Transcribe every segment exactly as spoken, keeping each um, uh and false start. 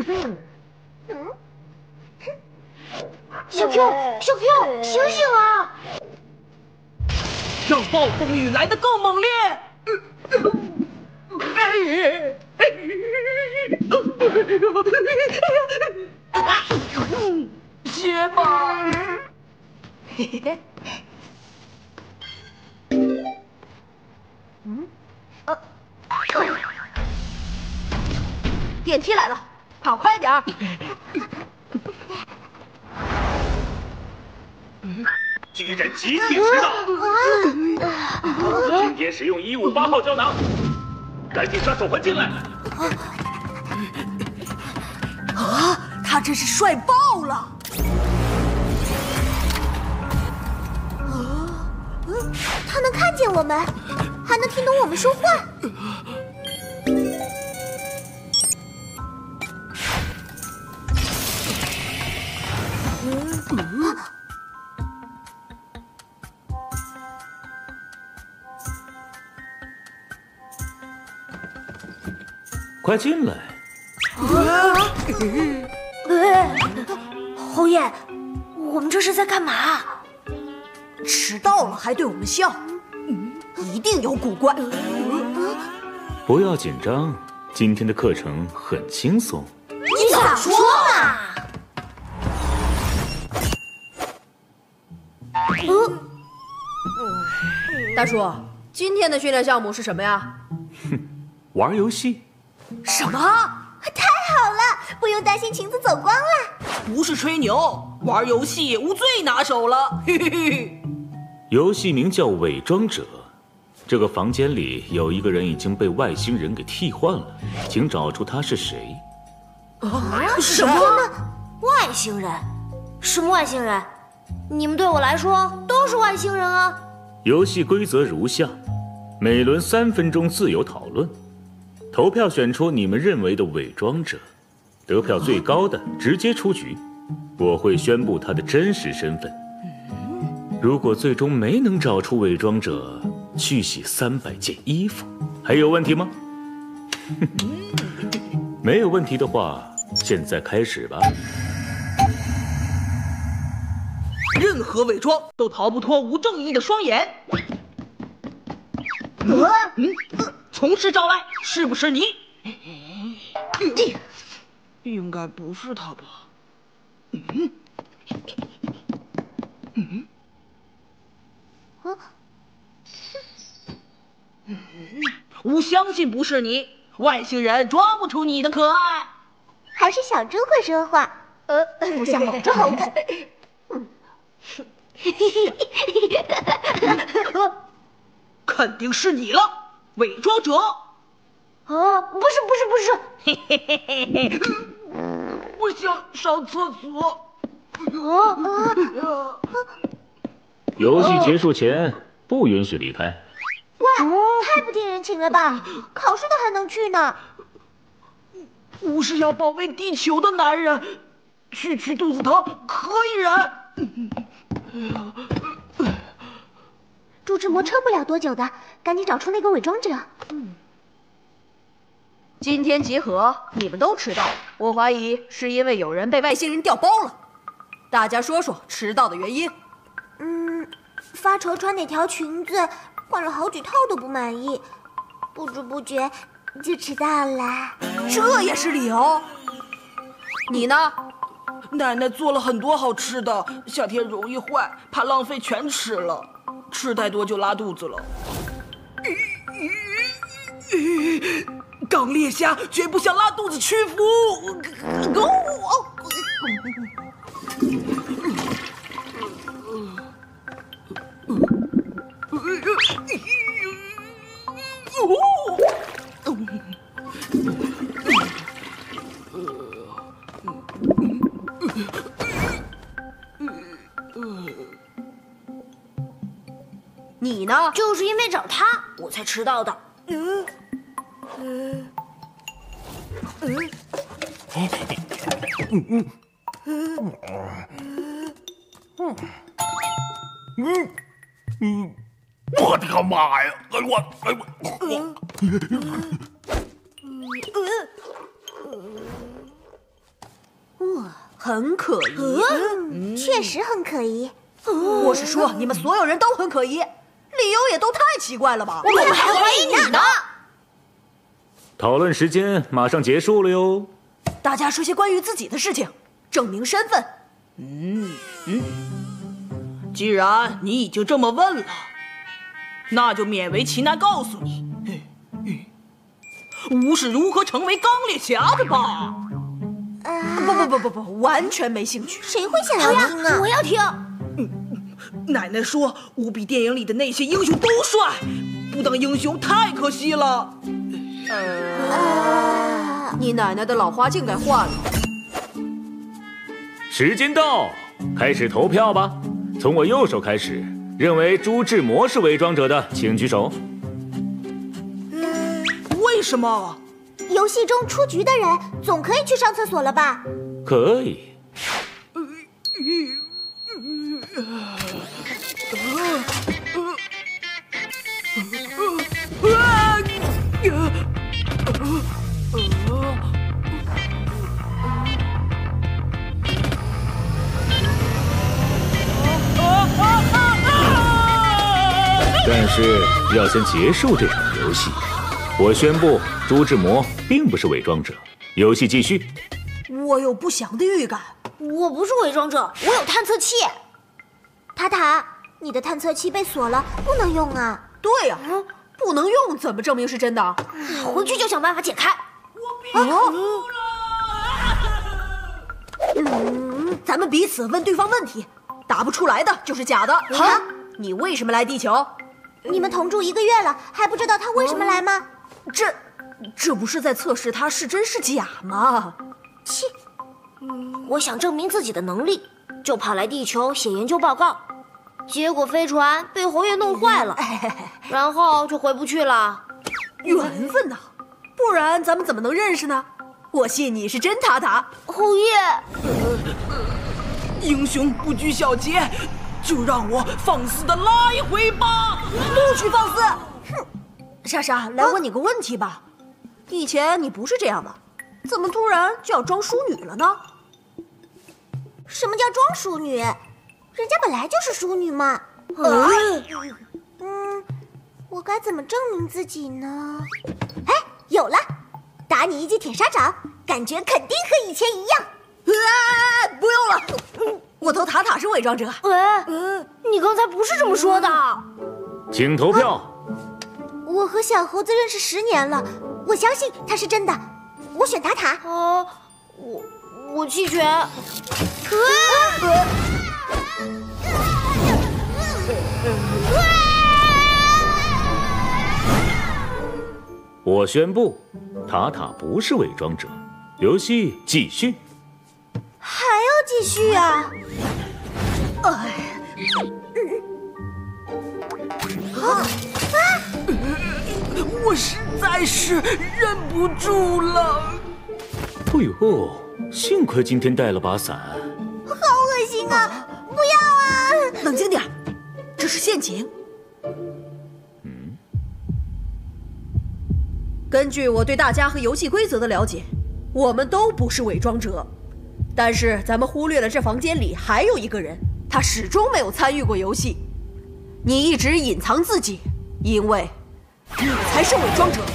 小 Q， 小 Q， 醒醒啊！ 让暴风雨来得更猛烈！歇吧。嘿嘿。嗯？呃。电梯来了，跑快点儿！ 居然集体迟到！今天使用一五八号胶囊，赶紧刷手环进来！ 啊，他真是帅爆了！ 啊，嗯，他能看见我们，还能听懂我们说话。嗯。 快进来！ 啊！侯爷，我们这是在干嘛？ 迟到了还对我们笑，一定有古怪。 不要紧张，今天的课程很轻松。 你咋说嘛？ 嗯，大叔，今天的训练项目是什么呀？ 哼，玩游戏。 什么？ 太好了，不用担心裙子走光了。 不是吹牛，玩游戏无最拿手了。嘿嘿嘿。 游戏名叫《伪装者》，这个房间里有一个人已经被外星人给替换了，请找出他是谁。 啊？什么呢？外星人？什么外星人？你们对我来说都是外星人啊。 游戏规则如下：每轮三分钟自由讨论。投票选出你们认为的伪装者，得票最高的直接出局，我会宣布他的真实身份。如果最终没能找出伪装者，去洗三百件衣服。还有问题吗？没有问题的话，现在开始吧。 任何伪装都逃不脱吴正义的双眼。嗯，从实招来，是不是你？应该不是他吧？嗯嗯嗯嗯，我相信不是你，外星人装不出你的可爱。 还是小猪会说话，呃，不像某只猴子。 肯定是你了，伪装者。 啊，不是不是不是， 嘿嘿嘿嘿嘿，我想上厕所。 啊啊！ 游戏结束前不允许离开。 哇，太不听人情了吧！考试的还能去呢？ 我是要保卫地球的男人，去去肚子疼可以忍。 朱之魔撑不了多久的，赶紧找出那个伪装者。 嗯。今天集合，你们都迟到，我怀疑是因为有人被外星人调包了。大家说说迟到的原因。 嗯，发愁穿哪条裙子，换了好几套都不满意，不知不觉就迟到了。 这也是理由？你呢？ 奶奶做了很多好吃的，夏天容易坏，怕浪费全吃了，吃太多就拉肚子了。刚猎虾绝不向拉肚子屈服。 你呢？ 就是因为找他，我才迟到的。嗯嗯嗯嗯嗯嗯，我的个妈呀！哎我哎我。 嗯嗯嗯很可疑。 嗯，确实很可疑。 我是说，你们所有人都很可疑，理由也都太奇怪了吧？ 我们还怀疑你呢。 讨论时间马上结束了哟。 大家说些关于自己的事情，证明身份。 嗯嗯，既然你已经这么问了，那就勉为其难告诉你，吾是如何成为钢铁侠的吧。 呃， 不不不不不，完全没兴趣。 谁会想要听啊？ 我要听。 奶奶说，吾比电影里的那些英雄都帅，不当英雄太可惜了。 呃，你奶奶的老花镜该换了。 时间到，开始投票吧。从我右手开始，认为朱志摩是伪装者的，请举手。 为什么？ 游戏中出局的人总可以去上厕所了吧？ 可以。但是要先结束这场游戏。我宣布，朱志摩并不是伪装者。游戏继续。 我有不祥的预感。 我不是伪装者，我有探测器。 塔塔，你的探测器被锁了，不能用啊。 对呀、啊，不能用，怎么证明是真的？ 回去就想办法解开。 哦，嗯，咱们彼此问对方问题，答不出来的就是假的。好，你为什么来地球？ 你们同住一个月了，还不知道他为什么来吗？ 这，这不是在测试他是真是假吗？ 切， 我想证明自己的能力，就跑来地球写研究报告，结果飞船被侯爷弄坏了，然后就回不去了。 缘分呐，不然咱们怎么能认识呢？我信你是真塔塔。 侯爷， 英雄不拘小节，就让我放肆的拉一回吧！ 不许放肆！哼，莎莎，来问你个问题吧，以前你不是这样的，怎么突然就要装淑女了呢？ 什么叫装淑女？人家本来就是淑女嘛。 嗯， 嗯，我该怎么证明自己呢？哎，有了，打你一记铁砂掌，感觉肯定和以前一样。 啊，不用了，我投塔塔是伪装者。 喂，你刚才不是这么说的。 请投票。 我和小猴子认识十年了，我相信他是真的。我选塔塔。 啊，我我弃权。啊！ 我宣布，塔塔不是伪装者。游戏继续。 还要继续啊？ 哎， 啊啊！ 我实在是忍不住了。 哎呦，幸亏今天带了把伞。 好恶心啊！不要啊！ 冷静点，这是陷阱。 嗯。 根据我对大家和游戏规则的了解，我们都不是伪装者。但是咱们忽略了这房间里还有一个人，他始终没有参与过游戏。你一直隐藏自己，因为你才是伪装者。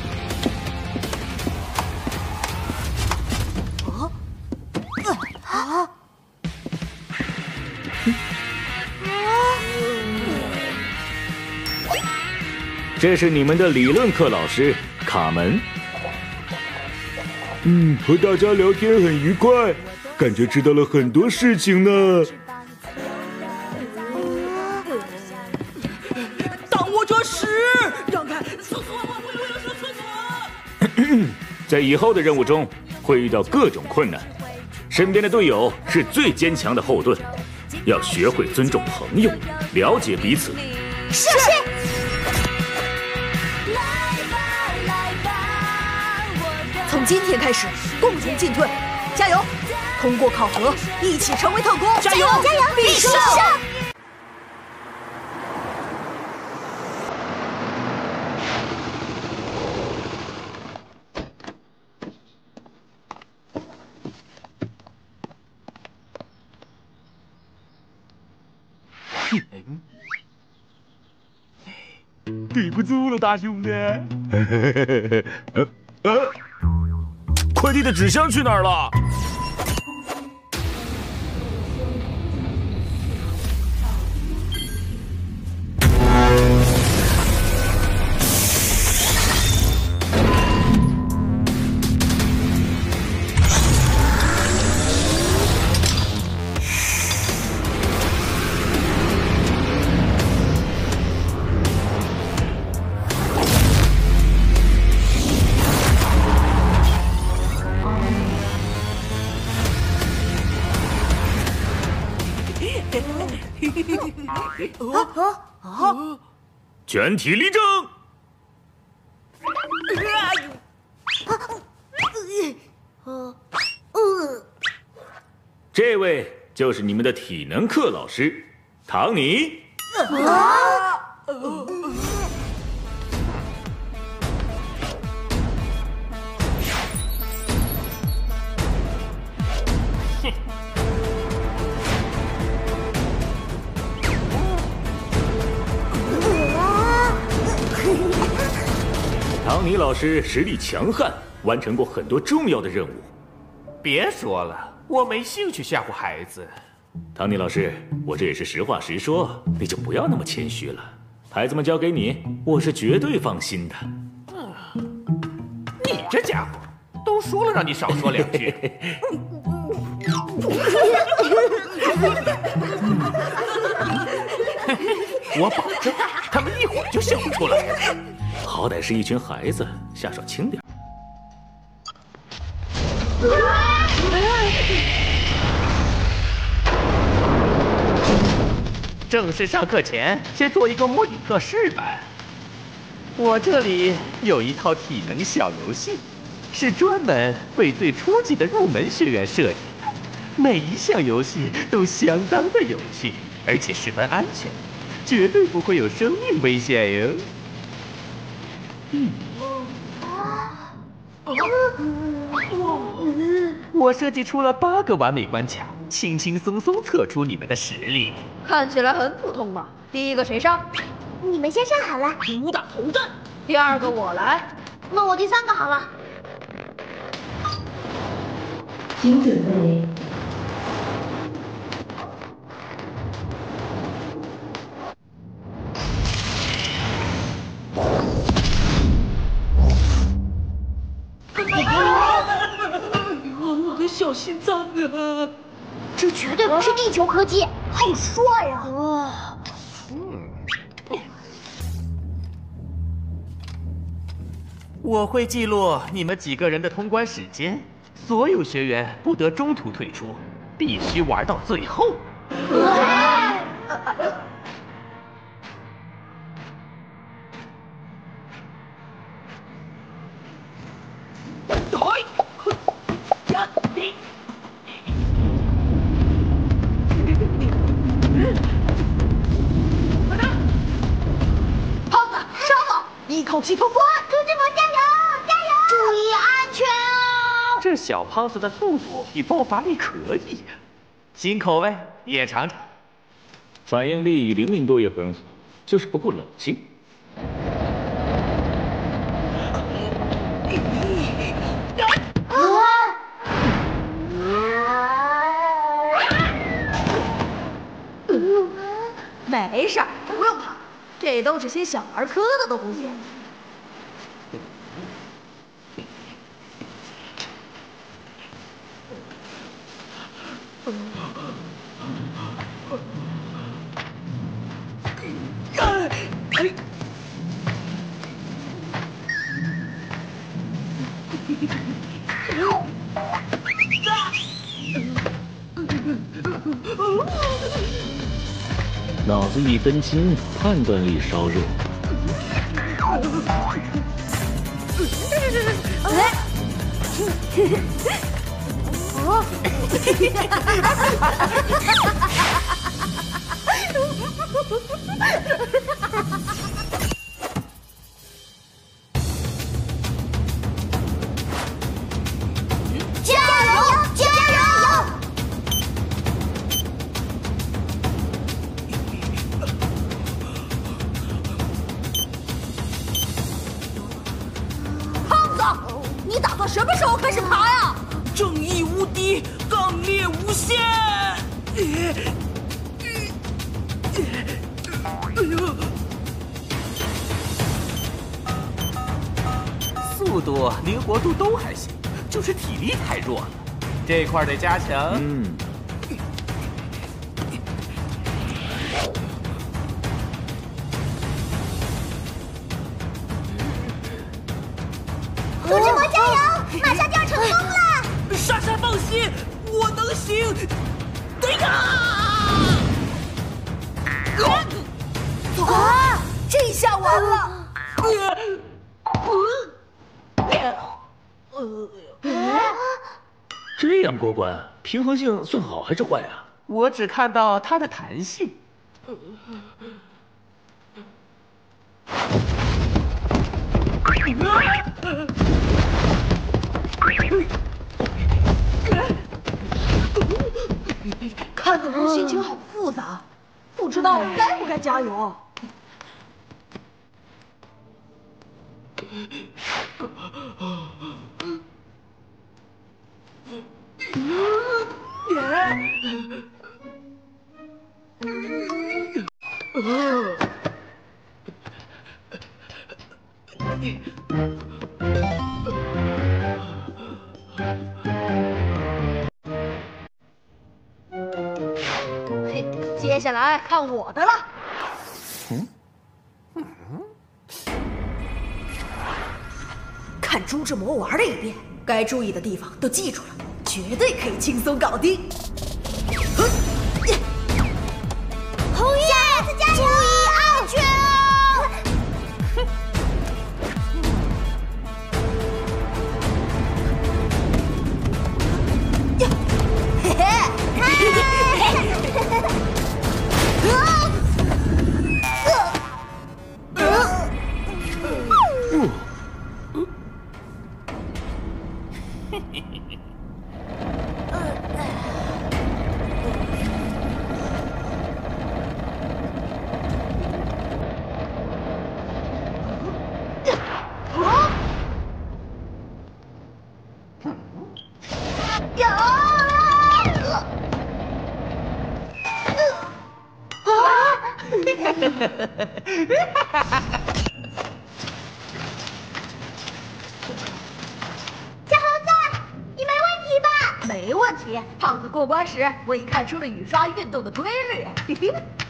啊？啊？ 这是你们的理论课老师卡门。嗯，和大家聊天很愉快，感觉知道了很多事情呢。 挡我这屎！让开！厕所，我有要上厕所。 在以后的任务中会遇到各种困难，身边的队友是最坚强的后盾，要学会尊重朋友，了解彼此。 是是。 从今天开始，共同进退，加油！通过考核，一起成为特工！ 加油！ 加油！ 必胜！ 不住了，大兄弟。呃呃，快递的纸箱去哪儿了？全体立正！ 这位就是你们的体能课老师，唐尼。唐尼老师实力强悍，完成过很多重要的任务。 别说了，我没兴趣吓唬孩子。 唐尼老师，我这也是实话实说，你就不要那么谦虚了。孩子们交给你，我是绝对放心的。 嗯，你这家伙，都说了让你少说两句。我保证，他们一会儿就笑不出来。 好歹是一群孩子，下手轻点。 正式上课前，先做一个模拟测试吧。我这里有一套体能小游戏，是专门为最初级的入门学员设计的。每一项游戏都相当的有趣，而且十分安全，绝对不会有生命危险哟。嗯，我设计出了八个完美关卡，轻轻松松测出你们的实力。 看起来很普通嘛。第一个谁上？ 你们先上好了。 武打头阵。 第二个我来。 那我第三个好了。 请准备。 我的小心脏啊！ 这绝对不是地球科技， 好帅呀！ 哇， 嗯，我会记录你们几个人的通关时间，所有学员不得中途退出，必须玩到最后。 一口气通关！ 兔子们加油，加油！ 注意安全啊！ 这小胖子的速度与爆发力可以呀，新口味也尝尝。 反应力与灵敏度也很好，就是不够冷静。 没事儿，不用怕，这都是些小儿科的东西。 脑子一根筋，判断力稍弱。 加油，加油！ 了！你打算什么时候开始爬呀？ 正义无敌，刚烈无限！哎呦！ 速度、灵活度都还行，就是体力太弱了，这块得加强。 嗯。 土之魔加油，马上就要成功了！ 莎莎放心，我能行。对呀！ 啊！这下完了！ 这样过关，平衡性算好还是坏啊？ 我只看到它的弹性。 看得我心情好复杂，不知道该不该加油。接下来看我的了。 嗯， 看朱志魔玩了一遍，该注意的地方都记住了，绝对可以轻松搞定。 红叶，注意安全哦！嘿嘿。 小猴子，你没问题吧？ 没问题。胖子过关时，我已看出了雨刷运动的规律。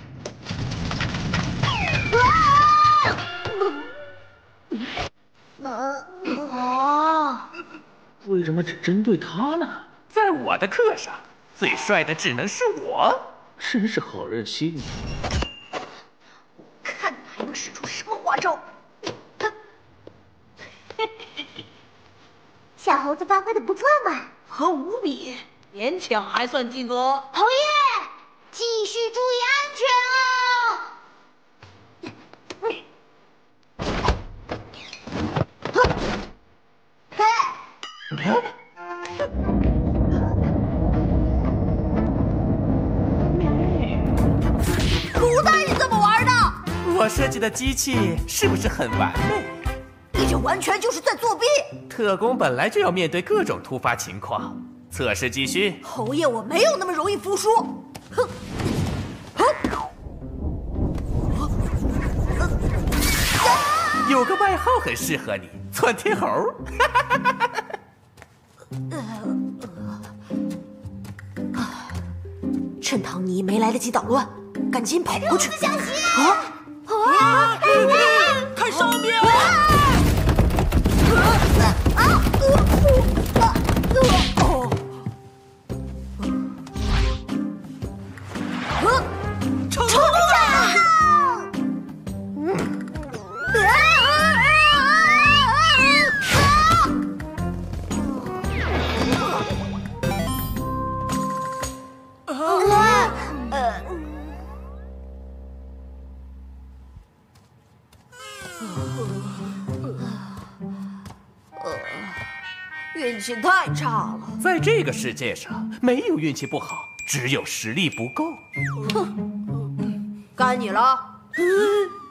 哦， 为什么只针对他呢？ 在我的课上，最帅的只能是我。 真是好任性。 看你还能使出什么花招！ 小猴子发挥的不错嘛， 和无比，勉强还算及格。 红叶，继续注意安全哦。 不带你这么玩的！ 我设计的机器是不是很完美？ 你这完全就是在作弊！ 特工本来就要面对各种突发情况，测试继续。 侯爷，我没有那么容易服输。哼！ 有个外号很适合你，窜天猴。 趁唐尼没来得及捣乱，赶紧跑过去。 小心啊！ 啊！ 看上面！ 冲呀！ 运气太差了。 在这个世界上，没有运气不好，只有实力不够。 该你了。